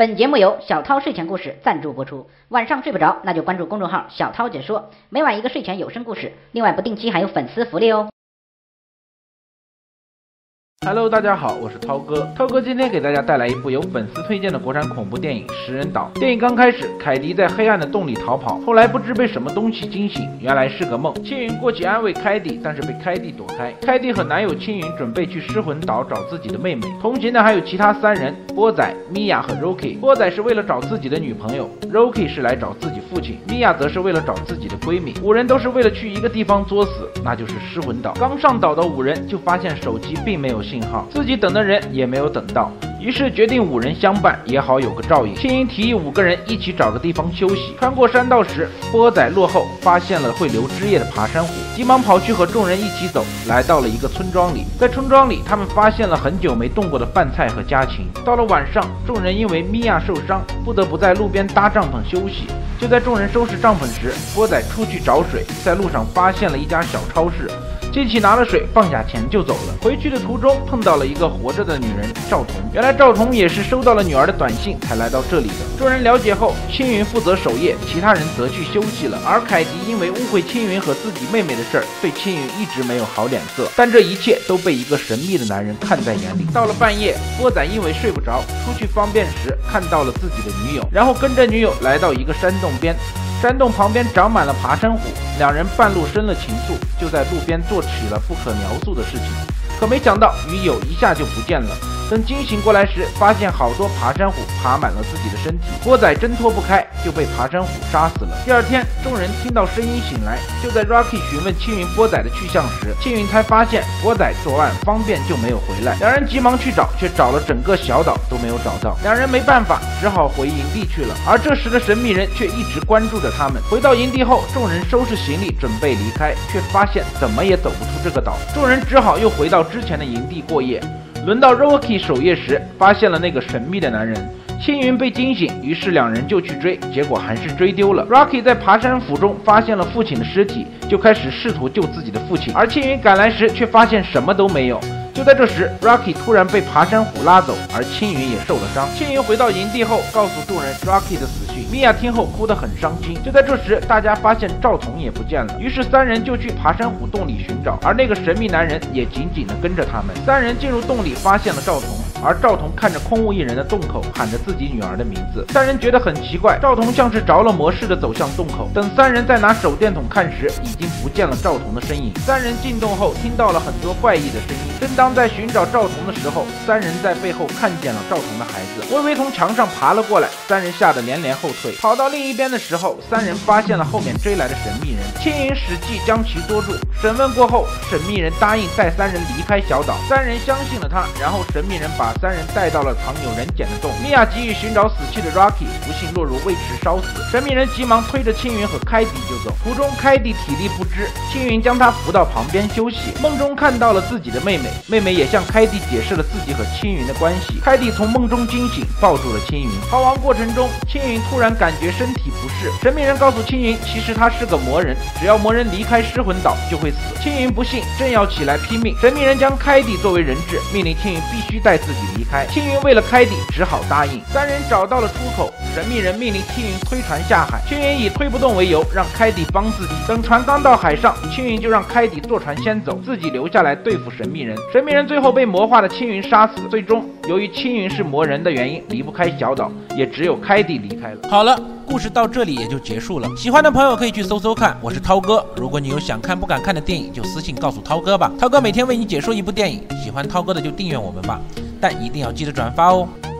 本节目由小涛睡前故事赞助播出。晚上睡不着，那就关注公众号小涛解说，每晚一个睡前有声故事，另外不定期还有粉丝福利哦。 Hello， 大家好，我是涛哥。涛哥今天给大家带来一部有粉丝推荐的国产恐怖电影《食人岛》。电影刚开始，凯迪在黑暗的洞里逃跑，后来不知被什么东西惊醒，原来是个梦。青云过去安慰凯迪，但是被凯迪躲开。凯迪和男友青云准备去失魂岛找自己的妹妹，同行的还有其他3人：波仔、米娅和 Rocky。波仔是为了找自己的女朋友 ，Rocky 是来找自己父亲，米娅则是为了找自己的闺蜜。5人都是为了去一个地方作死，那就是失魂岛。刚上岛的5人就发现手机并没有信号，自己等的人也没有等到，于是决定5人相伴，也好有个照应。青云提议5个人一起找个地方休息。穿过山道时，波仔落后，发现了会流汁液的爬山虎，急忙跑去和众人一起走，来到了一个村庄里。在村庄里，他们发现了很久没动过的饭菜和家禽。到了晚上，众人因为米娅受伤，不得不在路边搭帐篷休息。就在众人收拾帐篷时，波仔出去找水，在路上发现了一家小超市，进去拿了水，放下钱就走了。回去的途中碰到了一个活着的女人赵彤，原来赵彤也是收到了女儿的短信才来到这里的。众人了解后，青云负责守夜，其他人则去休息了。而凯迪因为误会青云和自己妹妹的事儿，对青云一直没有好脸色，但这一切都被一个神秘的男人看在眼里。到了半夜，波仔因为睡不着，出去方便时看到了自己的女友，然后跟着女友来到一个山洞边。山洞旁边长满了爬山虎，2人半路生了情愫，就在路边做起了不可描述的事情。可没想到女友一下就不见了。等惊醒过来时，发现好多爬山虎爬满了自己的身体，波仔挣脱不开，就被爬山虎杀死了。第二天，众人听到声音醒来，就在 Rocky 询问青云波仔的去向时，青云才发现波仔昨晚方便就没有回来。2人急忙去找，却找了整个小岛都没有找到。2人没办法，只好回营地去了。而这时的神秘人却一直关注着他们。回到营地后，众人收拾行李准备离开，却发现怎么也走不出这个岛。众人只好又回到之前的营地过夜。轮到 Rocky 守夜时，发现了那个神秘的男人。青云被惊醒，于是2人就去追，结果还是追丢了。Rocky 在爬山府中发现了父亲的尸体，就开始试图救自己的父亲，而青云赶来时却发现什么都没有。就在这时 ，Rocky 突然被爬山虎拉走，而青云也受了伤。青云回到营地后，告诉众人 Rocky 的死讯。米娅听后哭得很伤心。就在这时，大家发现赵彤也不见了，于是3人就去爬山虎洞里寻找，而那个神秘男人也紧紧地跟着他们。3人进入洞里，发现了赵彤。而赵彤看着空无一人的洞口，喊着自己女儿的名字。3人觉得很奇怪，赵彤像是着了魔似的走向洞口。等3人在拿手电筒看时，已经不见了赵彤的身影。3人进洞后，听到了很多怪异的声音。正当在寻找赵彤的时候，3人在背后看见了赵彤的孩子，微微从墙上爬了过来。3人吓得连连后退。跑到另一边的时候，3人发现了后面追来的神秘人。青云使计将其捉住。审问过后，神秘人答应带3人离开小岛。3人相信了他，然后神秘人把3人带到了藏有人捡的洞。米娅急于寻找死去的 Rocky， 不幸落入胃池烧死。神秘人急忙推着青云和凯迪就走。途中凯迪体力不支，青云将他扶到旁边休息。梦中看到了自己的妹妹，妹妹也向凯迪解释了自己和青云的关系。凯迪从梦中惊醒，抱住了青云。逃亡过程中，青云突然感觉身体不适。神秘人告诉青云，其实他是个魔人，只要魔人离开失魂岛就会死。青云不信，正要起来拼命，神秘人将凯迪作为人质，命令青云必须带自己离开。青云为了凯迪只好答应。3人找到了出口，神秘人命令青云推船下海。青云以推不动为由，让凯迪帮自己。等船刚到海上，青云就让凯迪坐船先走，自己留下来对付神秘人。神秘人最后被魔化的青云杀死。最终，由于青云是魔人的原因，离不开小岛，也只有凯迪离开了。 好了，故事到这里也就结束了。喜欢的朋友可以去搜搜看，我是涛哥。如果你有想看不敢看的电影，就私信告诉涛哥吧。涛哥每天为你解说一部电影，喜欢涛哥的就订阅我们吧，但一定要记得转发哦。